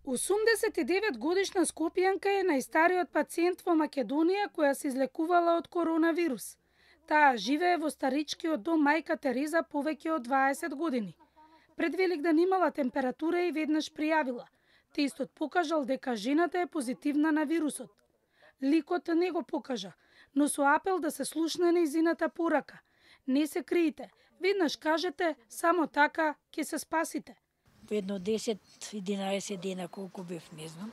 89-годишна скопјанка е најстариот пациент во Македонија која се излекувала од коронавирус. Таа живее во старичкиот дом Мајка Тереза повеќе од 20 години. Пред Великден имала температура и веднаш пријавила. Тестот покажал дека жената е позитивна на вирусот. Ликот не го покажа, но со апел да се слушне нејзината порака. Не се криете, веднаш кажете, само така ќе се спасите. Едно 10-11 дена колку бев, не знам.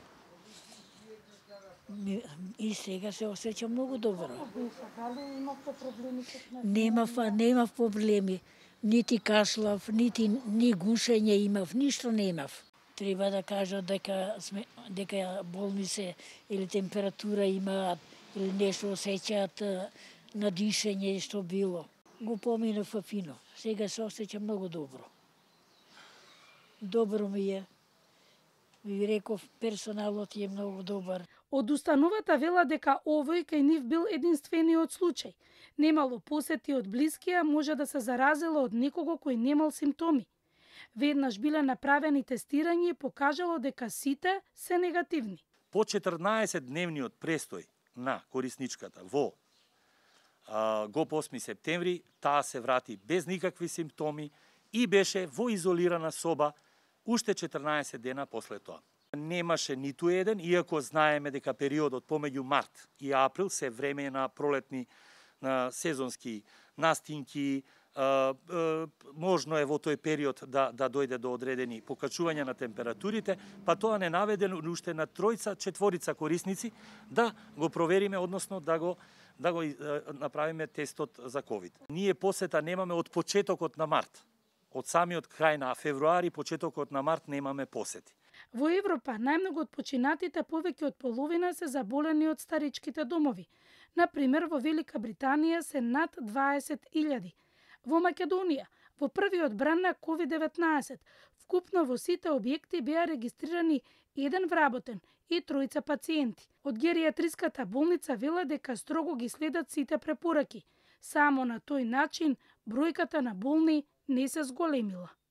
И сега се осеќам многу добро. Дали имавте проблеми? Немав проблеми. Нити кашлав, ни гушење имав, ништо не имав. Треба да кажа дека болни се или температура имаат или нешто осеќаат на дишење што било. Го поминав фино. Сега се осеќам многу добро. Добро ми е. Ви реков, персоналот е многу добар. Од установата вела дека овој кај нив бил единствениот случај. Немало посети од блиски, а може да се заразила од некого кој немал симптоми. Веднаш биле направени тестирања и покажало дека сите се негативни. По 14-дневниот престој на корисничката во ГОП 8 септември, таа се врати без никакви симптоми и беше во изолирана соба уште 14 дена после тоа. Немаше ниту еден, иако знаеме дека периодот помеѓу март и април се време на пролетни, на сезонски настинки, можно е во тој период да дојде до одредени покачувања на температурите, па тоа не наведено уште на 3-4 корисници да го провериме, односно да го направиме тестот за ковид. Ние посета немаме од почетокот на март. Од самиот крај на февруари, почетокот на март немаме посети. Во Европа најмногу од починатите повеќе од половина се заболени од старичките домови. Например, во Велика Британија се над 20.000. Во Македонија, во првиот бран на COVID-19, вкупно во сите објекти беа регистрирани 1 вработен и 3 пациенти. Од геријатриската болница вела дека строго ги следат сите препораки. Само на тој начин бројката на болни не се зголемила.